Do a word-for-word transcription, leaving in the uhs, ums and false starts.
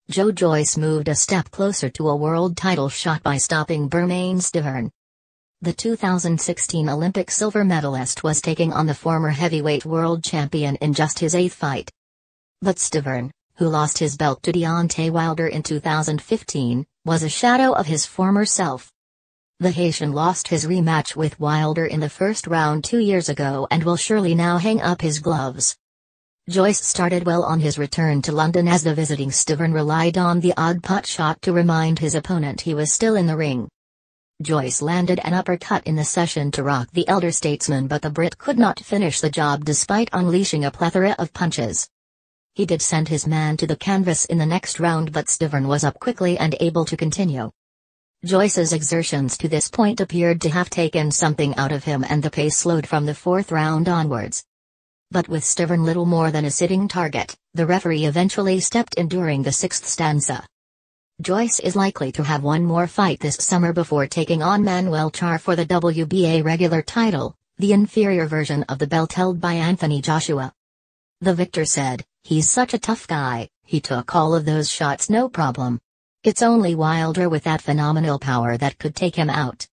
Joe Joyce moved a step closer to a world title shot by stopping Bermane Stiverne. The two thousand sixteen Olympic silver medalist was taking on the former heavyweight world champion in just his eighth fight. But Stiverne, who lost his belt to Deontay Wilder in two thousand fifteen, was a shadow of his former self. The Haitian lost his rematch with Wilder in the first round two years ago and will surely now hang up his gloves. Joyce started well on his return to London as the visiting Stiverne relied on the odd putt shot to remind his opponent he was still in the ring. Joyce landed an uppercut in the session to rock the elder statesman, but the Brit could not finish the job despite unleashing a plethora of punches. He did send his man to the canvas in the next round, but Stiverne was up quickly and able to continue. Joyce's exertions to this point appeared to have taken something out of him and the pace slowed from the fourth round onwards. But with Stiverne little more than a sitting target, the referee eventually stepped in during the sixth stanza. Joyce is likely to have one more fight this summer before taking on Manuel Charr for the W B A regular title, the inferior version of the belt held by Anthony Joshua. The victor said, "He's such a tough guy, he took all of those shots no problem. It's only Wilder with that phenomenal power that could take him out."